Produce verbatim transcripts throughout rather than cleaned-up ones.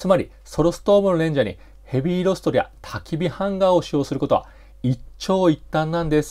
つまりソロストーブのレンジャーにヘビーロストルや焚き火ハンガーを使用することは一長一短なんです。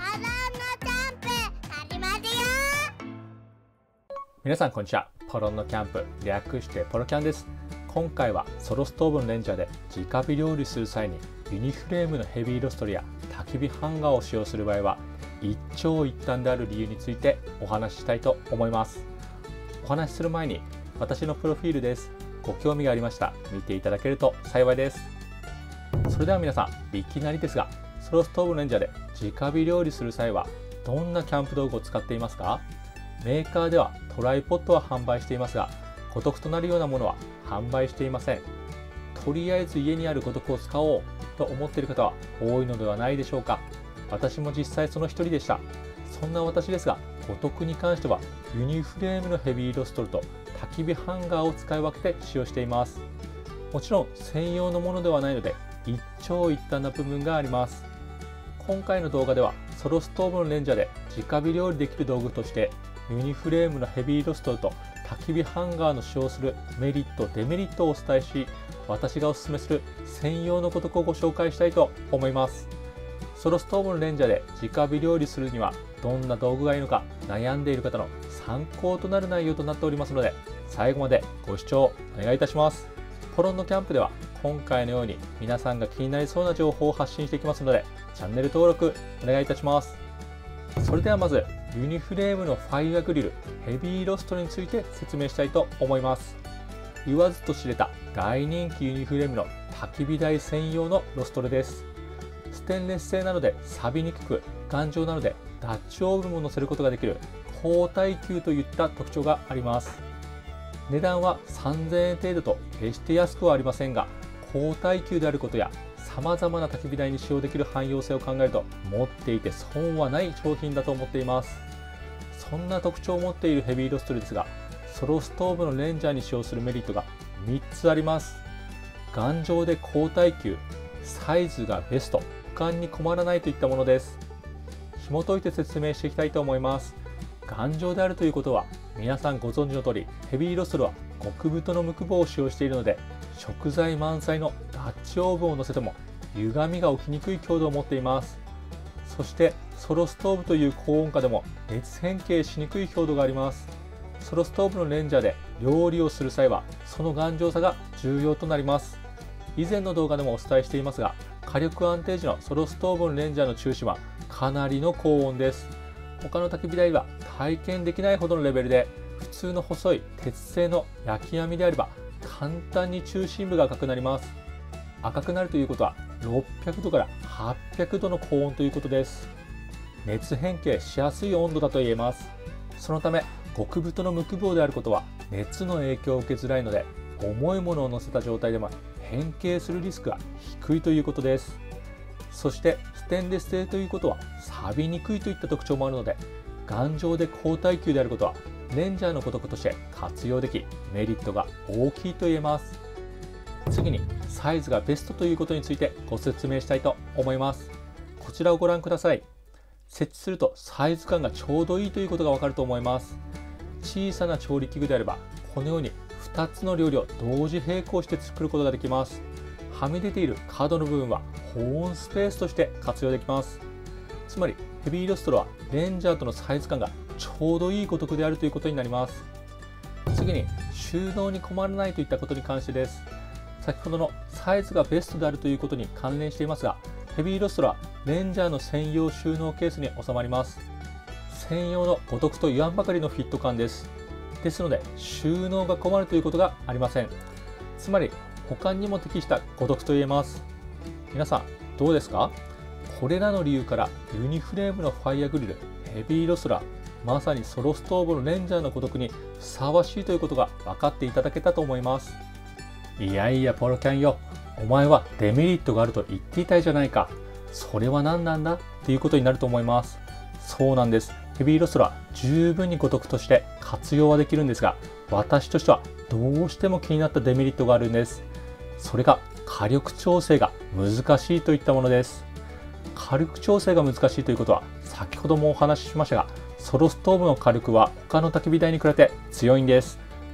皆さんこんにちは。ポロンのキャンプ、略してポロキャンです。今回はソロストーブのレンジャーで直火料理する際にユニフレームのヘビーロストルや焚き火ハンガーを使用する場合は一長一短である理由についてお話ししたいと思います。お話しする前に私のプロフィールです。ご興味がありましたら見ていただけると幸いです。それでは皆さん、いきなりですがソロストーブのレンジャーで直火料理する際はどんなキャンプ道具を使っていますか？メーカーではトライポッドは販売していますが、五徳となるようなものは販売していません。とりあえず家にある五徳を使おうと思っている方は多いのではないでしょうか。私も実際その一人でした。そんな私ですが、五徳に関してはユニフレームのヘビーロストルと焚き火ハンガーを使い分けて使用しています。もちろん専用のものではないので一長一短な部分があります。今回の動画ではソロストーブのレンジャーで直火料理できる道具としてユニフレームのヘビーロストルと焚き火ハンガーの使用するメリット・デメリットをお伝えし、私がおすすめする専用の五徳をご紹介したいと思います。ソロストーブのレンジャーで直火料理するにはどんな道具がいいのか悩んでいる方の参考となる内容となっておりますので、最後までご視聴お願いいたします。ポロンのキャンプでは今回のように皆さんが気になりそうな情報を発信していきますので、チャンネル登録お願いいたします。それではまずユニフレームのファイアグリルヘビーロストルについて説明したいと思います。言わずと知れた大人気ユニフレームの焚き火台専用のロストルです。ステンレス製なので錆びにくく、頑丈なのでダッチオーブンも乗せることができる高耐久といった特徴があります。値段はさんぜんえん程度と決して安くはありませんが、高耐久であることやさまざまな焚き火台に使用できる汎用性を考えると持っていて損はない商品だと思っています。そんな特徴を持っているヘビーロストルですが、ソロストーブのレンジャーに使用するメリットがみっつあります。頑丈で高耐久、サイズがベスト、保管に困らないといったものです。紐解いて説明していきたいと思います。頑丈であるということは皆さんご存知の通り、ヘビーロストルは極太の無垢棒を使用しているので、食材満載のダッチオーブンを乗せても歪みが起きにくい強度を持っています。そしてソロストーブという高温下でも熱変形しにくい強度があります。ソロストーブのレンジャーで料理をする際はその頑丈さが重要となります。以前の動画でもお伝えしていますが、火力安定時のソロストーブのレンジャーの中心はかなりの高温です。他の焚き火台は体験できないほどのレベルで、普通の細い鉄製の焼き網であれば簡単に中心部が赤くなります。赤くなるということはろっぴゃくどからはっぴゃくどの高温ということです。熱変形しやすい温度だと言えます。そのため極太の無垢棒であることは熱の影響を受けづらいので、重いものを乗せた状態でも変形するリスクが低いということです。そしてステンレス製ということは錆びにくいといった特徴もあるので、頑丈で高耐久であることはレンジャーの五徳として活用でき、メリットが大きいと言えます。次にサイズがベストということについてご説明したいと思います。こちらをご覧ください。設置するとサイズ感がちょうどいいということがわかると思います。小さな調理器具であればこのようにふたつの料理を同時並行して作ることができます。はみ出ている角の部分は保温スペースとして活用できます。つまりヘビーロストルはレンジャーとのサイズ感がちょうどいい五徳であるということになります。次に収納に困らないといったことに関してです。先ほどのサイズがベストであるということに関連していますが、ヘビーロストルはレンジャーの専用収納ケースに収まります。専用の五徳と言わんばかりのフィット感です。ですので収納が困るということがありません。つまり保管にも適した五徳と言えます。皆さんどうですか？これらの理由からユニフレームのファイアグリルヘビーロストルはまさにソロストーブのレンジャーの五徳にふさわしいということが分かっていただけたと思います。いやいやポロキャンよ、お前はデメリットがあると言っていたじゃないか。それは何なんだっていうことになると思います。そうなんです。ヘビーロストルは十分に五徳として活用はできるんですが、私としてはどうしても気になったデメリットがあるんです。それが火力調整が難しいといったものです。火力調整が難しいということは先ほどもお話ししましたが、ソロストーブの火力は他の焚き火台に比べて強いんです。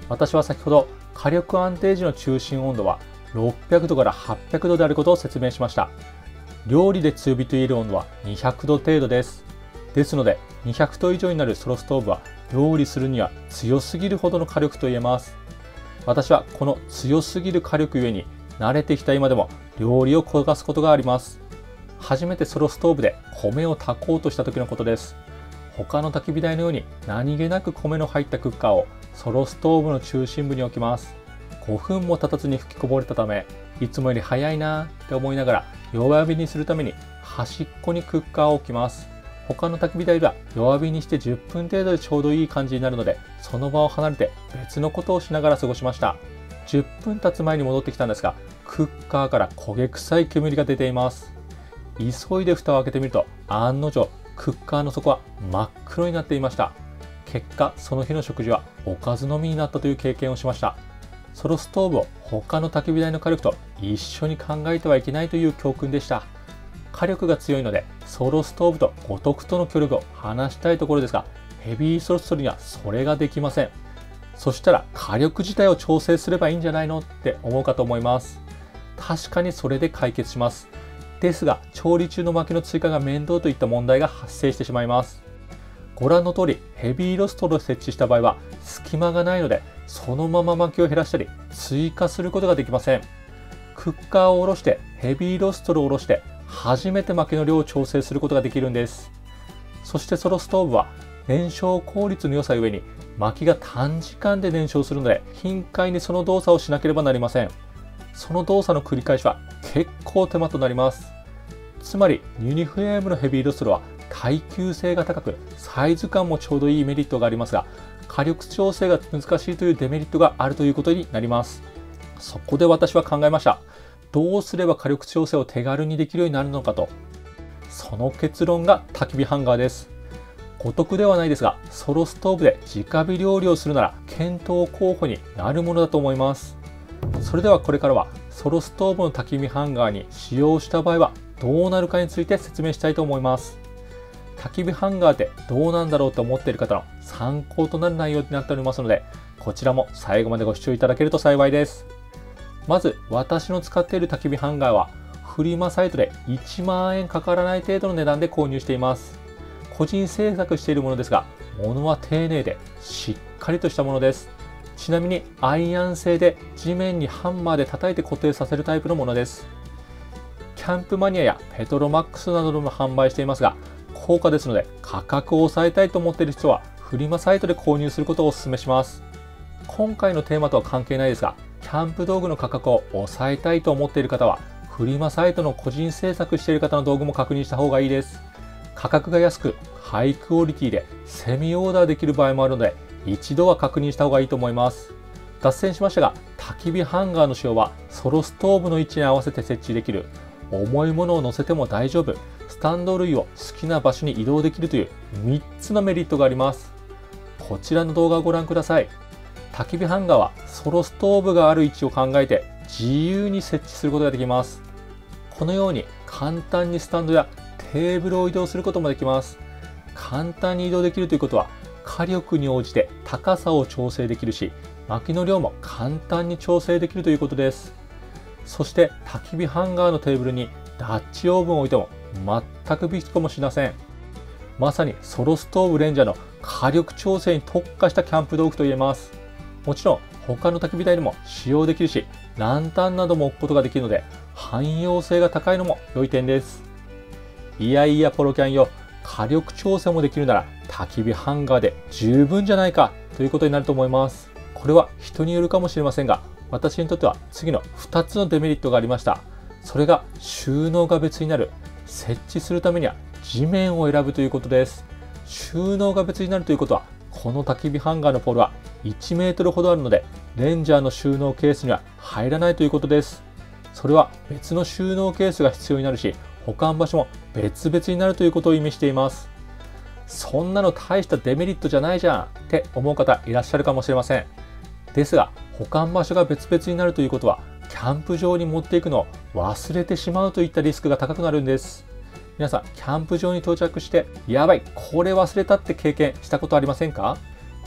私は先ほど火力安定時の中心温度はろっぴゃくどからはっぴゃくどであることを説明しました。料理で強火と言える温度はにひゃくど程度です。ですのでにひゃくど以上になるソロストーブは料理するには強すぎるほどの火力と言えます。私はこの強すぎる火力ゆえに慣れてきた今でも料理を焦がすことがあります。初めてソロストーブで米を炊こうとした時のことです。他の焚き火台のように何気なく米の入ったクッカーをソロストーブの中心部に置きます。ごふんも経たずに吹きこぼれたため、いつもより早いなーって思いながら弱火にするために端っこにクッカーを置きます。他の焚き火台では弱火にしてじゅっぷん程度でちょうどいい感じになるので、その場を離れて別のことをしながら過ごしました。じゅっぷん経つ前に戻ってきたんですが、クッカーから焦げ臭い煙が出ています。急いで蓋を開けてみると、案の定クッカーの底は真っ黒になっていました。結果、その日の食事はおかずのみになったという経験をしました。ソロストーブを他の焚き火台の火力と一緒に考えてはいけないという教訓でした。火力が強いのでソロストーブと五徳との距離を離したいところですが、ヘビーソロストにはそれができません。そしたら火力自体を調整すればいいんじゃないのって思うかと思います。確かにそれで解決します。ですが、調理中の薪の追加が面倒といった問題が発生してしまいます。ご覧の通り、ヘビーロストルを設置した場合は隙間がないので、そのまま薪を減らしたり追加することができません。クッカーを下ろしてヘビーロストルを下ろして初めて薪の量を調整することができるんです。そしてソロストーブは燃焼効率の良さゆえに薪が短時間で燃焼するので、頻回にその動作をしなければなりません。その動作の繰り返しは結構手間となります。つまりユニフレームのヘビーロストルは耐久性が高く、サイズ感もちょうどいいメリットがありますが、火力調整が難しいというデメリットがあるということになります。そこで私は考えました。どうすれば火力調整を手軽にできるようになるのかと。その結論が焚き火ハンガーです。お得ではないですが、ソロストーブで直火料理をするなら検討候補になるものだと思います。それではこれからはソロストーブの焚き火ハンガーに使用した場合はどうなるかについて説明したいと思います。焚き火ハンガーってどうなんだろうと思っている方の参考となる内容になっておりますので、こちらも最後までご視聴いただけると幸いです。まず私の使っている焚き火ハンガーはフリマサイトでいちまんえんかからない程度の値段で購入しています。個人制作しているものですが、物は丁寧でしっかりとしたものです。ちなみにアイアン製で地面にハンマーで叩いて固定させるタイプのものです。キャンプマニアやペトロマックスなどでも販売していますが、高価ですので価格を抑えたいと思っている人はフリマサイトで購入することをお勧めします。今回のテーマとは関係ないですが、キャンプ道具の価格を抑えたいと思っている方はフリマサイトの個人制作している方の道具も確認した方がいいです。価格が安くハイクオリティでセミオーダーできる場合もあるので、一度は確認した方がいいと思います。脱線しましたが、焚き火ハンガーの使用はソロストーブの位置に合わせて設置できる、重いものを乗せても大丈夫、スタンド類を好きな場所に移動できるというみっつのメリットがあります。こちらの動画をご覧ください。焚き火ハンガーはソロストーブがある位置を考えて自由に設置することができます。このように簡単にスタンドやテーブルを移動することもできます。簡単に移動できるということは火力に応じて高さを調整できるし、薪の量も簡単に調整できるということです。そして焚き火ハンガーのテーブルにダッチオーブンを置いても全くびくともしません。まさにソロストーブレンジャーの火力調整に特化したキャンプ道具と言えます。もちろん他の焚き火台でも使用できるし、ランタンなども置くことができるので汎用性が高いのも良い点です。いやいやポロキャンよ、火力調整もできるなら焚き火ハンガーで十分じゃないかということになると思います。これは人によるかもしれませんが、私にとっては次のふたつのデメリットがありました。それが収納が別になる、設置するためには地面を選ぶということです。収納が別になるということは、この焚き火ハンガーのポールはいちメートルほどあるので、レンジャーの収納ケースには入らないということです。それは別の収納ケースが必要になるし、保管場所も別々になるということを意味しています。そんなの大したデメリットじゃないじゃんって思う方いらっしゃるかもしれません。ですが、保管場所が別々になるということは、キャンプ場に持っていくのを忘れてしまうといったリスクが高くなるんです。皆さん、キャンプ場に到着して、やばい、これ忘れたって経験したことありませんか？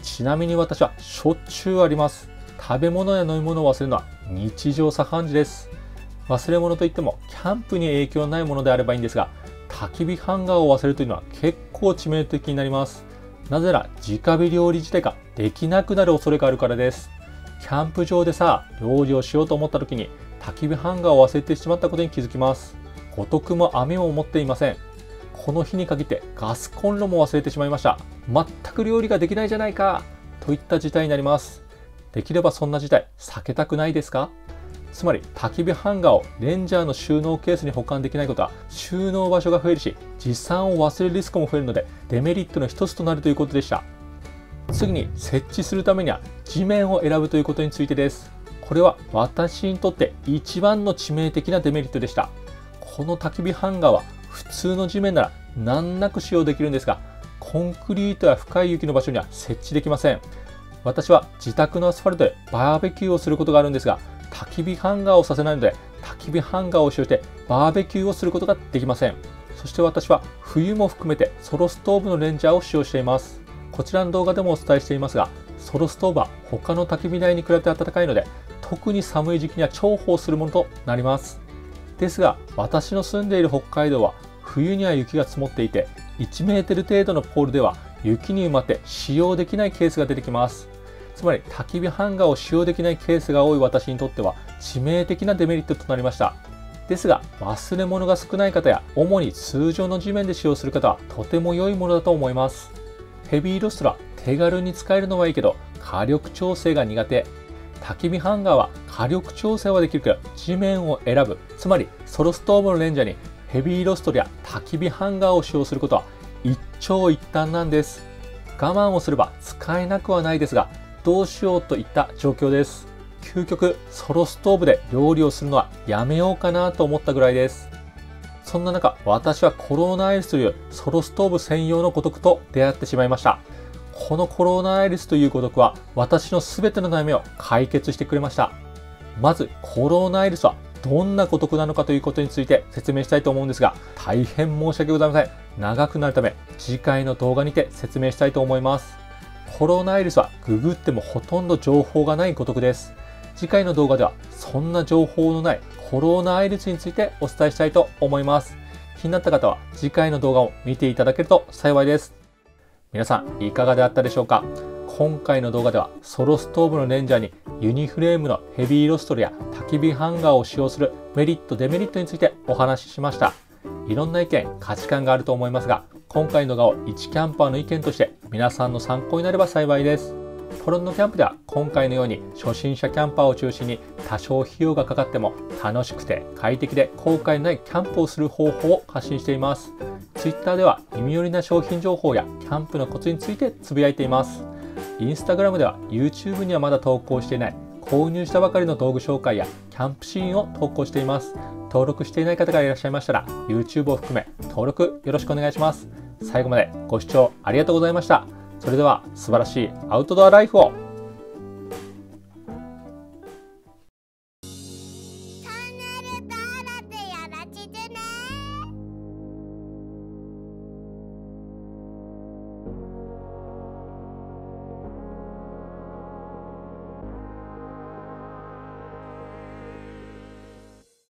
ちなみに私はしょっちゅうあります。食べ物や飲み物を忘れるのは日常茶飯事です。忘れ物といってもキャンプに影響ないものであればいいんですが、焚き火ハンガーを忘れるというのは結構致命的になります。なぜなら直火料理自体ができなくなる恐れがあるからです。キャンプ場でさ、料理をしようと思った時に焚き火ハンガーを忘れてしまったことに気づきます。五徳も網も持っていません。この日に限ってガスコンロも忘れてしまいました。全く料理ができないじゃないかといった事態になります。できればそんな事態避けたくないですか？つまり焚き火ハンガーをレンジャーの収納ケースに保管できないことは収納場所が増えるし、持参を忘れるリスクも増えるのでデメリットの一つとなるということでした。次に設置するためには地面を選ぶということについてです。これは私にとって一番の致命的なデメリットでした。この焚き火ハンガーは普通の地面なら難なく使用できるんですが、コンクリートや深い雪の場所には設置できません。私は自宅のアスファルトでバーベキューをすることがあるんですが、焚き火ハンガーをさせないので、焚き火ハンガーを使用してバーベキューをすることができません。そして私は冬も含めてソロストーブのレンジャーを使用しています。こちらの動画でもお伝えしていますが、ソロストーブは他の焚き火台に比べて暖かいので、特に寒い時期には重宝するものとなります。ですが、私の住んでいる北海道は冬には雪が積もっていて、いちメートル程度のポールでは雪に埋まって使用できないケースが出てきます。つまり焚き火ハンガーを使用できないケースが多い私にとっては致命的なデメリットとなりました。ですが、忘れ物が少ない方や主に通常の地面で使用する方はとても良いものだと思います。ヘビーロストラ、手軽に使えるのはいいけど火力調整が苦手。焚き火ハンガーは火力調整はできるけど地面を選ぶ。つまりソロストーブのレンジャーにヘビーロストや焚き火ハンガーを使用することは一長一短なんです。我慢をすれば使えなくはないですが、どうしようといった状況です。究極ソロストーブで料理をするのはやめようかなと思ったぐらいです。そんな中、私はコロナアイリスというソロストーブ専用の五徳と出会ってしまいました。このコロナアイリスという五徳は私の全ての悩みを解決してくれました。まずコロナアイリスはどんな五徳なのかということについて説明したいと思うんですが、大変申し訳ございません。長くなるため次回の動画にて説明したいと思います。コロナアイリスはググってもほとんど情報がない五徳です。次回の動画ではそんな情報のないコロナアイリスについてお伝えしたいと思います。気になった方は次回の動画を見ていただけると幸いです。皆さんいかがであったでしょうか？今回の動画ではソロストーブのレンジャーにユニフレームのヘビーロストルや焚き火ハンガーを使用するメリットデメリットについてお話ししました。いろんな意見価値観があると思いますが、今回の動画を一キャンパーの意見として皆さんの参考になれば幸いです。ポロンのキャンプでは今回のように初心者キャンパーを中心に多少費用がかかっても楽しくて快適で後悔のないキャンプをする方法を発信しています。Twitter では耳寄りな商品情報やキャンプのコツについてつぶやいています。Instagram では YouTube にはまだ投稿していない購入したばかりの道具紹介やキャンプシーンを投稿しています。登録していない方がいらっしゃいましたら YouTube を含め登録よろしくお願いします。最後までご視聴ありがとうございました。それでは素晴らしいアウトドアライフを。